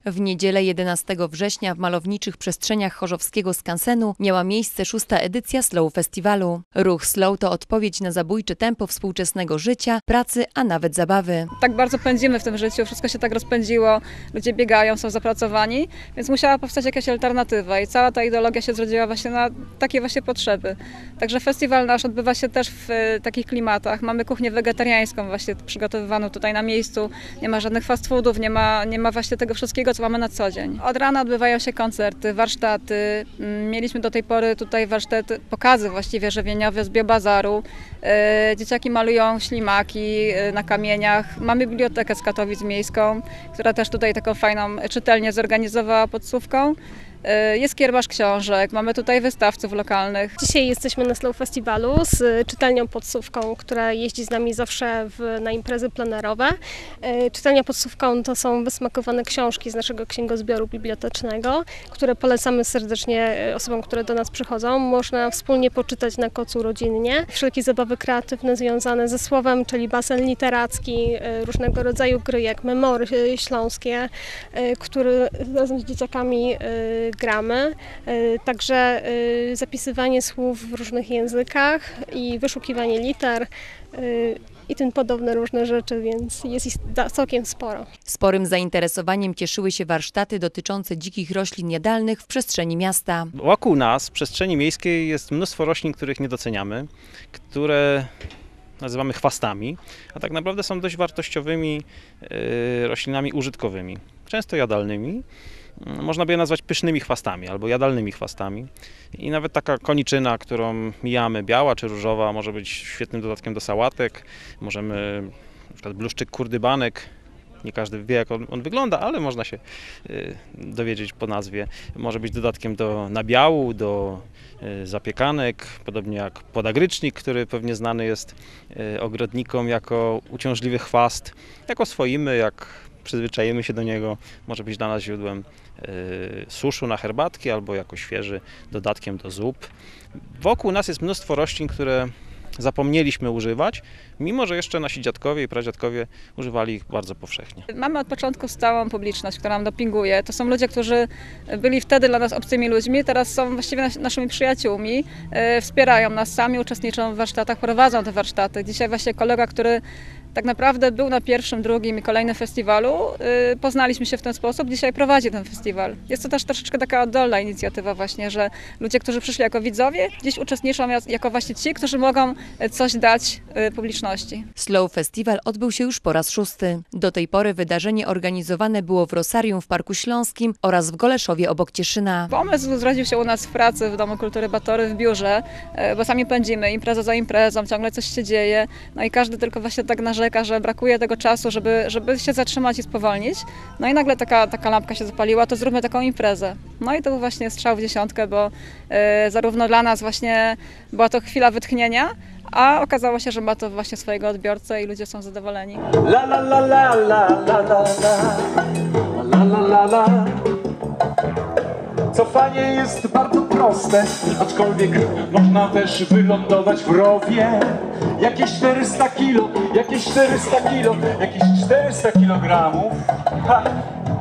W niedzielę 11 września w malowniczych przestrzeniach chorzowskiego skansenu miała miejsce 6. edycja Slow Festiwalu. Ruch slow to odpowiedź na zabójcze tempo współczesnego życia, pracy, a nawet zabawy. Tak bardzo pędzimy w tym życiu, wszystko się tak rozpędziło, ludzie biegają, są zapracowani, więc musiała powstać jakaś alternatywa i cała ta ideologia się zrodziła właśnie na takie właśnie potrzeby. Także festiwal nasz odbywa się też w takich klimatach. Mamy kuchnię wegetariańską właśnie przygotowywaną tutaj na miejscu, nie ma żadnych fast foodów, nie ma właśnie tego wszystkiego, co mamy na co dzień. Od rana odbywają się koncerty, warsztaty. Mieliśmy do tej pory tutaj warsztaty, pokazy właściwie żywieniowe z biobazaru. Dzieciaki malują ślimaki na kamieniach. Mamy bibliotekę z Katowic miejską, która też tutaj taką fajną czytelnię zorganizowała pod Słówką. Jest kiermasz książek, mamy tutaj wystawców lokalnych. Dzisiaj jesteśmy na Slow Festiwalu z czytelnią pod Słówką, która jeździ z nami zawsze na imprezy plenerowe. Czytelnia pod Słówką to są wysmakowane książki z naszego księgozbioru bibliotecznego, które polecamy serdecznie osobom, które do nas przychodzą. Można wspólnie poczytać na kocu rodzinnie. Wszelkie zabawy kreatywne związane ze słowem, czyli basen literacki, różnego rodzaju gry jak memory śląskie, które razem z dzieciakami gramy, także zapisywanie słów w różnych językach i wyszukiwanie liter i tym podobne różne rzeczy, więc jest ich całkiem sporo. Sporym zainteresowaniem cieszyły się warsztaty dotyczące dzikich roślin jadalnych w przestrzeni miasta. Wokół nas, w przestrzeni miejskiej, jest mnóstwo roślin, których nie doceniamy, które nazywamy chwastami, a tak naprawdę są dość wartościowymi roślinami użytkowymi, często jadalnymi. Można by je nazwać pysznymi chwastami albo jadalnymi chwastami. I nawet taka koniczyna, którą mijamy, biała czy różowa, może być świetnym dodatkiem do sałatek. Możemy, na przykład bluszczyk kurdybanek, nie każdy wie, jak on wygląda, ale można się dowiedzieć po nazwie. Może być dodatkiem do nabiału, do zapiekanek, podobnie jak podagrycznik, który pewnie znany jest ogrodnikom jako uciążliwy chwast. Jak oswoimy, jak przyzwyczajemy się do niego, może być dla nas źródłem suszu na herbatki albo jako świeży dodatkiem do zup. Wokół nas jest mnóstwo roślin, które zapomnieliśmy używać, mimo że jeszcze nasi dziadkowie i pradziadkowie używali ich bardzo powszechnie. Mamy od początku stałą publiczność, która nam dopinguje. To są ludzie, którzy byli wtedy dla nas obcymi ludźmi, teraz są właściwie naszymi przyjaciółmi, wspierają nas sami, uczestniczą w warsztatach, prowadzą te warsztaty. Dzisiaj właśnie kolega, który tak naprawdę był na pierwszym, drugim i kolejnym festiwalu. Poznaliśmy się w ten sposób, dzisiaj prowadzi ten festiwal. Jest to też troszeczkę taka oddolna inicjatywa właśnie, że ludzie, którzy przyszli jako widzowie, dziś uczestniczą jako właśnie ci, którzy mogą coś dać publiczności. Slow Festiwal odbył się już po raz 6. Do tej pory wydarzenie organizowane było w Rosarium w Parku Śląskim oraz w Goleszowie obok Cieszyna. Pomysł zrodził się u nas w pracy w Domu Kultury Batory w biurze, bo sami pędzimy, impreza za imprezą, ciągle coś się dzieje, no i każdy tylko właśnie tak narzeka, że brakuje tego czasu, żeby się zatrzymać i spowolnić. No i nagle taka lampka się zapaliła, to zróbmy taką imprezę. No i to był właśnie strzał w dziesiątkę, bo zarówno dla nas właśnie była to chwila wytchnienia, a okazało się, że ma to właśnie swojego odbiorcę i ludzie są zadowoleni. La la la la la la la la la la la. Cofanie jest bardzo proste, aczkolwiek można też wylądować w rowie. Jakieś 400 kilo, jakieś 400 kilo, jakieś 400 kilogramów. Ha.